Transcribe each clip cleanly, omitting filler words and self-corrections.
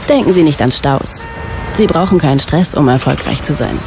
Denken Sie nicht an Staus. Sie brauchen keinen Stress, um erfolgreich zu sein.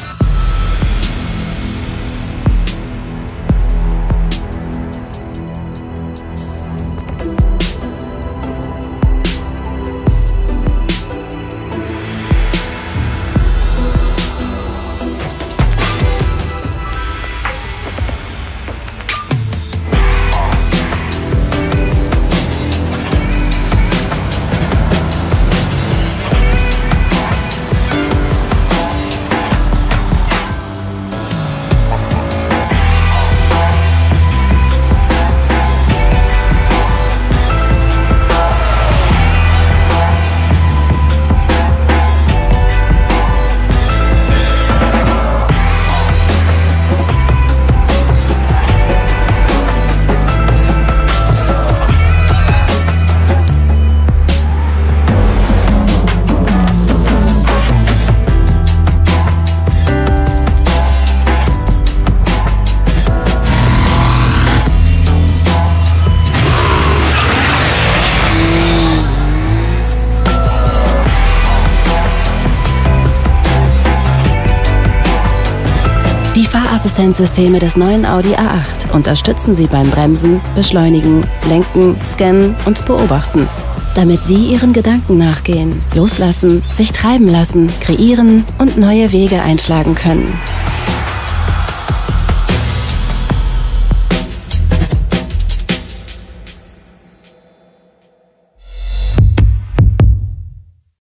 Die Fahrassistenzsysteme des neuen Audi A8 unterstützen Sie beim Bremsen, Beschleunigen, Lenken, Scannen und Beobachten, damit Sie Ihren Gedanken nachgehen, loslassen, sich treiben lassen, kreieren und neue Wege einschlagen können.